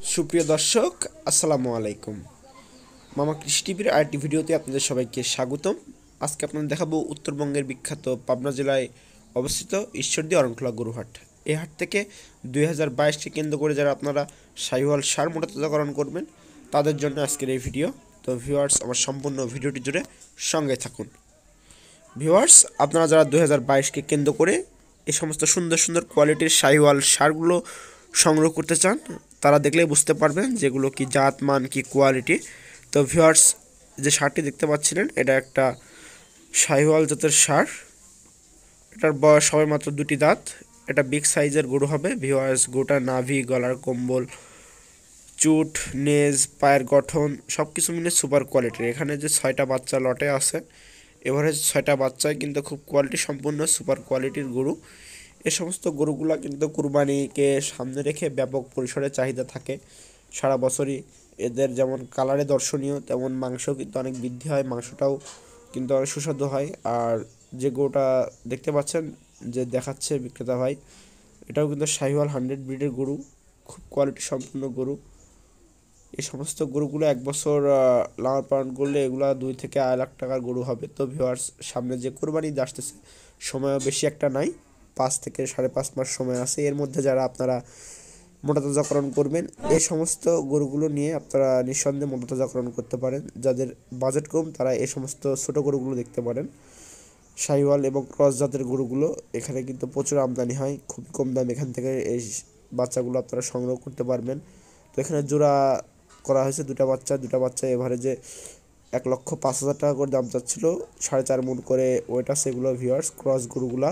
সুপ্রিয় দর্শক, আসসালামু আলাইকুম। মামা কৃষি টিভির আরেকটি ভিডিওতে আপনাদের সবাইকে স্বাগতম। আজকে আপনাদের দেখাবো উত্তরবঙ্গের বিখ্যাত পাবনা জেলায় অবস্থিত ঈশ্বরদী অরণখোলা গরুহাট। এই হাট থেকে 2022কে কেন্দ্র করে যারা আপনারা শাহিওয়াল সার মোটাতাজাকরণ করবেন তাদের জন্য আজকের এই ভিডিও। তো ভিউয়ার্স, আমার সম্পূর্ণ ভিডিওটি জুড়ে সঙ্গে থাকুন। ভিউয়ার্স, আপনারা যারা 2022কে কেন্দ্র করে এই সমস্ত সুন্দর সুন্দর কোয়ালিটির শাহিওয়াল সারগুলো সংগ্রহ করতে চান তারা দেখলেই বুঝতে পারবেন যেগুলো কি জাত মান কি কোয়ালিটি। তো ভিউয়ার্স, যে সারটি দেখতে পাচ্ছিলেন এটা একটা শাহিওয়াল জাতের সার। এটার বয়স সবে মাত্র 2টি দাঁত। এটা বিগ সাইজের গরু হবে। ভিউয়ার্স, গোটা নাভি, গলার কম্বল, চুট, নেজ, পায়ের গঠন সব কিছু মিলে সুপার কোয়ালিটির। এখানে যে 6টা বাচ্চা লটে আছে, এভারেজ 6টা বাচ্চায় কিন্তু খুব কোয়ালিটি সম্পূর্ণ সুপার কোয়ালিটির গরু। এ সমস্ত গরুগুলা কিন্তু কুরবানিকে সামনে রেখে ব্যাপক পরিসরে চাহিদা থাকে সারা বছরই। এদের যেমন কালারে দর্শনীয় তেমন মাংস কিন্তু অনেক বৃদ্ধি হয়, মাংসটাও কিন্তু অনেক সুস্বাদু হয়। আর যে গরুটা দেখতে পাচ্ছেন যে দেখাচ্ছে বিক্রেতা ভাই, এটাও কিন্তু শাহিওয়াল 100 ব্রিডের গরু, খুব কোয়ালিটি সম্পূর্ণ গরু। এই সমস্ত গরুগুলো এক বছর লালন পালন করলে এগুলা 2 থেকে 2.5 লাখ টাকার গরু হবে। তো ভিউয়ার্স, সামনে যে কোরবানি ঈদ আসতেছে, সময়ও বেশি একটা নাই, 5 থেকে 5.5 মাস সময় আছে। এর মধ্যে যারা আপনারা মোটাতাজাকরণ করবেন এই সমস্ত গরুগুলো নিয়ে আপনারা নিঃসন্দেহে মোটাতাজাকরণ করতে পারেন। যাদের বাজেট কম তারা এই সমস্ত ছোট গরুগুলো দেখতে পারেন। শাহিওয়াল এবং ক্রস জাতের গরুগুলো এখানে কিন্তু প্রচুর আমদানি হয়, খুব কম দাম এখান থেকে এই বাচ্চাগুলো আপনারা সংগ্রহ করতে পারবেন। তো এখানে জোড়া করা হয়েছে দুটা বাচ্চা এভারেজে 1,05,000 টাকা করে দাম চাচ্ছিল। 4.5 মণ করে ওয়েট আছে এগুলো ভিউয়ার্স, ক্রস গরুগুলা।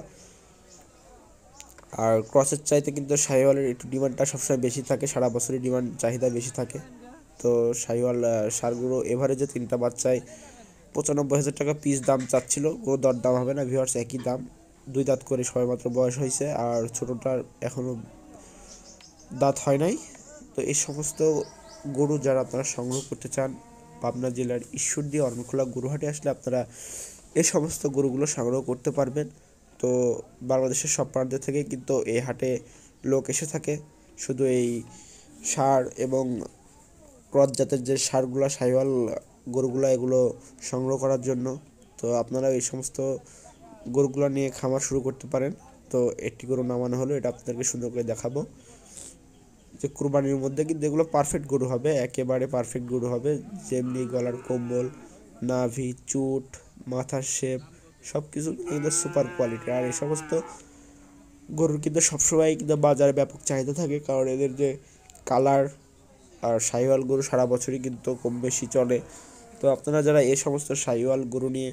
আর ক্রসের চাইতে কিন্তু শাহিওয়ালের একটু ডিমান্ডটা সবসময় বেশি থাকে, সারা বছরই ডিমান্ড চাহিদা বেশি থাকে। তো শাহিওয়াল সারগুলো এভারেজে 3টা বাচ্চায় 95,000 টাকা পিস দাম চাচ্ছিল। কোনো দরদাম হবে না ভিউয়ার্স, একই দাম। 2 দাঁত করে সবেমাত্র বয়স হয়েছে, আর ছোটোটার এখনও দাঁত হয় নাই। তো এই সমস্ত গরু যারা আপনারা সংগ্রহ করতে চান, পাবনা জেলার ঈশ্বরদী অরণখোলা গরুহাটে আসলে আপনারা এই সমস্ত গরুগুলো সংগ্রহ করতে পারবেন। তো বাংলাদেশের সব প্রান্ত থেকে কিন্তু এই হাটে লোক এসে থাকে শুধু এই সার এবং ক্রস জাতের যে সারগুলো শাহিওয়াল গরুগুলো এগুলো সংগ্রহ করার জন্য। তো আপনারা এই সমস্ত গরুগুলো নিয়ে খামার শুরু করতে পারেন। তো একটি গরু নামানো হলো, এটা আপনাদেরকে সুন্দর করে দেখাবো যে কুরবানির মধ্যে কিন্তু এগুলো পারফেক্ট গরু হবে, একেবারে পারফেক্ট গরু হবে। যেমনি গলার কম্বল, নাভি, চুট, মাথার শেপ সব কিছু কিন্তু সুপার কোয়ালিটি। আর এই সমস্ত গরুর কিন্তু সবসময় কিন্তু বাজারে ব্যাপক চাহিদা থাকে, কারণ এদের যে কালার। আর শাহিওয়াল গরু সারা বছরই কিন্তু কম বেশি চলে। তো আপনারা যারা এই সমস্ত শাহিওয়াল গরু নিয়ে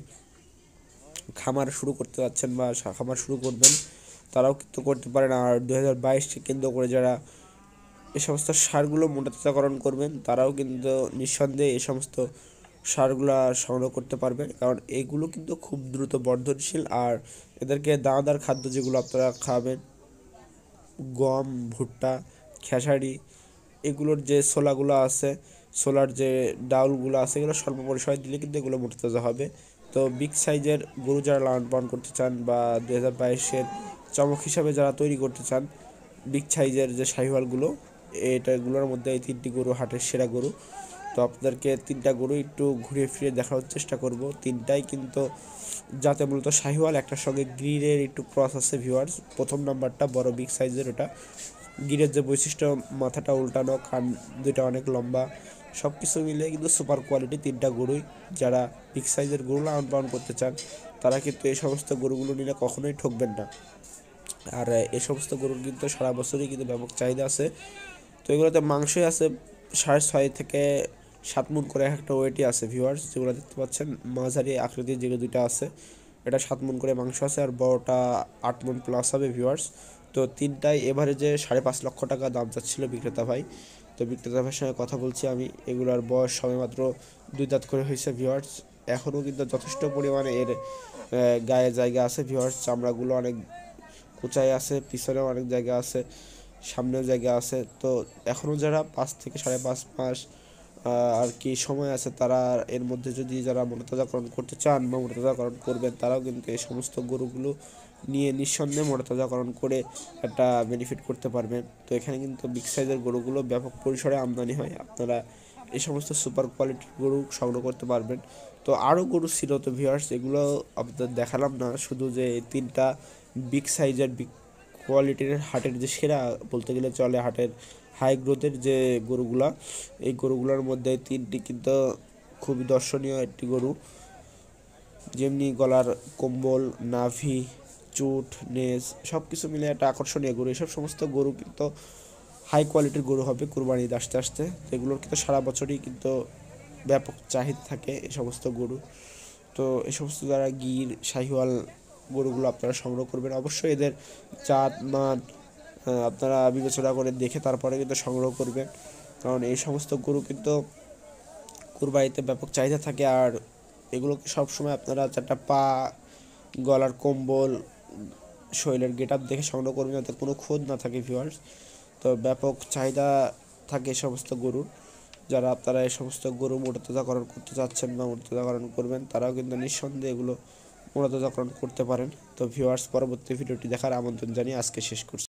খামার শুরু করতে যাচ্ছেন বা খামার শুরু করবেন তারাও কিন্তু করতে পারেন। আর 2022কে কেন্দ্র করে যারা এই সমস্ত সারগুলো মোটাতাজাকরণ করবেন তারাও কিন্তু নিঃসন্দেহে এই সমস্ত সারগুলো সংগ্রহ করতে পারবেন, কারণ এগুলো কিন্তু খুব দ্রুত বর্ধনশীল। আর এদেরকে দানাদার খাদ্য যেগুলো আপনারা খাবেন, গম, ভুট্টা, খেসারি, এগুলোর যে ছোলাগুলো আছে, ছোলার যে ডাউলগুলো আছে, এগুলো স্বল্প পরিসরে দিলে কিন্তু এগুলো মোটাতাজা হবে। তো বিগ সাইজের গরু যারা লালন পালন করতে চান বা 2022-এর চমক হিসাবে যারা তৈরি করতে চান, বিগ সাইজের যে শাহিওয়ালগুলো, এটাগুলোর মধ্যে এই 3টি গরু হাটের সেরা গরু। তো আপনাদেরকে 3টা গরু একটু ঘুরিয়ে ফিরে দেখানোর চেষ্টা করব। 3টাই কিন্তু যাতে মূলত শাহিওয়াল, একটার সঙ্গে গিরের একটু ক্রস আছে ভিউয়ার্স। প্রথম নাম্বারটা বড় বিগ সাইজের, ওটা গিরের যে বৈশিষ্ট্য, মাথাটা উল্টানো, কান দুইটা অনেক লম্বা, সব কিছু মিলে কিন্তু সুপার কোয়ালিটি 3টা গরুই। যারা বিগ সাইজের গরু লালন পালন করতে চান তারা কিন্তু এই সমস্ত গরুগুলো নিলে কখনোই ঠকবেন না। আর এই সমস্ত গরুর কিন্তু সারা বছরই কিন্তু ব্যাপক চাহিদা আছে। তো এগুলোতে মাংসই আছে 6.5 থেকে 7 মণ করে একটা ওয়েটই আছে ভিউয়ার্স। যেগুলো দেখতে পাচ্ছেন মাঝারি আকৃতির যেগুলো দুইটা আছে, এটা 7 মণ করে মাংস আছে, আর বড়টা 8 মণ প্লাস হবে ভিউয়ার্স। তো 3টাই এভারেজে 5.5 লক্ষ টাকা দাম চাচ্ছিল বিক্রেতা ভাই। তো বিক্রেতা ভাইয়ের সঙ্গে কথা বলছি আমি। এগুলোর বয়স সবেমাত্র 2 দাঁত করে হয়েছে ভিউয়ার্স। এখনও কিন্তু যথেষ্ট পরিমাণে এর গায়ে জায়গা আছে ভিউয়ার্স। চামড়াগুলো অনেক উঁচাই আছে, পিছনেও অনেক জায়গা আছে, সামনেও জায়গা আছে। তো এখনও যারা 5 থেকে 5.5 মাস আর কি সময় আছে, তারা এর মধ্যে যদি যারা মোটাতাজাকরণ করতে চান বা মোটাতাজাকরণ করবেন তারাও কিন্তু এই সমস্ত গরুগুলো নিয়ে নিঃসন্দেহে মোটাতাজাকরণ করে একটা বেনিফিট করতে পারবেন। তো এখানে কিন্তু বিগ সাইজের গরুগুলো ব্যাপক পরিসরে আমদানি হয়, আপনারা এই সমস্ত সুপার কোয়ালিটির গরু সংগ্রহ করতে পারবেন। তো আরও গরু ছিল তো ভিউয়ার্স, এগুলো আপনাদের দেখালাম না, শুধু যে এই 3টা বিগ সাইজের বিগ কোয়ালিটির হাটের যে সেরা বলতে গেলে চলে, হাটের হাই গ্রোথের যে গরুগুলা, এই গরুগুলোর মধ্যে 3টি কিন্তু খুবই দর্শনীয় একটি গরু, যেমনি গলার কম্বল, নাভি, চুট, নেজ সব কিছু মিলে একটা আকর্ষণীয় গরু। এসব সমস্ত গরু কিন্তু হাই কোয়ালিটির গরু হবে কুরবানি ঈদ আসতে আসতে। তো এগুলোর কিন্তু সারা বছরই কিন্তু ব্যাপক চাহিদা থাকে এই সমস্ত গরু। তো এই সমস্ত যারা গির শাহিওয়াল গরুগুলো আপনারা সংগ্রহ করবেন, অবশ্যই এদের জাত মান আপনারা বিবেচনা করে দেখে তারপরে কিন্তু সংগ্রহ করবেন, কারণ এই সমস্ত গরু কিন্তু কুরবানিতে ব্যাপক চাহিদা থাকে। আর এগুলোকে সবসময় আপনারা চারটা পা, গলার কম্বল, শরীরের গেট আপ দেখে সংগ্রহ করবেন যাতে কোনো খোদ না থাকে ভিউয়ার্স। তো ব্যাপক চাহিদা থাকে এই সমস্ত গরুর। যারা আপনারা এই সমস্ত গরু মোটাতাজাকরণ করতে চাচ্ছেন বা মোটাতাজাকরণ করবেন, তারাও কিন্তু নিঃসন্দেহে এগুলো মোটাতাজাকরণ করতে পারেন। তো ভিউয়ার্স, পরবর্তী ভিডিওটি দেখার আমন্ত্রণ জানিয়ে আজকে শেষ করছি।